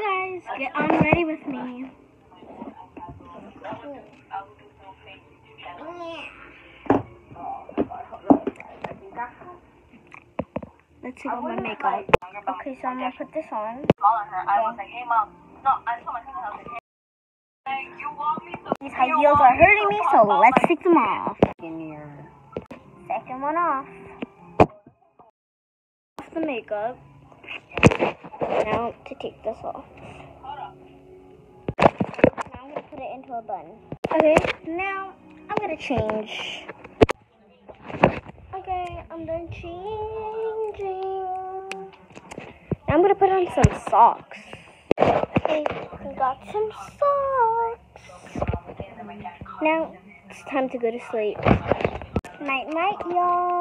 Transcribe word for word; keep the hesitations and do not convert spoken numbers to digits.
guys, get on ready with me. Let's take off my makeup. Okay, so I'm gonna put this on. Okay. These high heels are hurting me, so let's take them off. Second one off. Off the makeup. Now to take this off. Now I'm gonna put it into a bun. Okay, now I'm gonna change. Okay, I'm done changing. Now I'm gonna put on some socks. Okay, I got some socks. Now it's time to go to sleep. Night night, y'all.